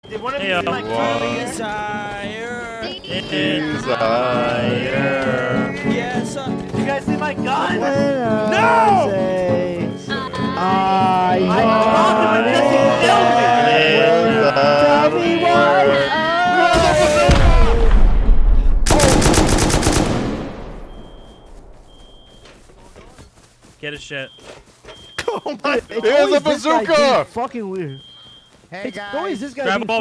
Did one of you see my gun? Desire. Yes. Did you guys see my gun? No! I want it. Tell me why. Get his shit. Oh my! Here's a bazooka! Fucking weird. Hey It's always guys. this guy Grab being him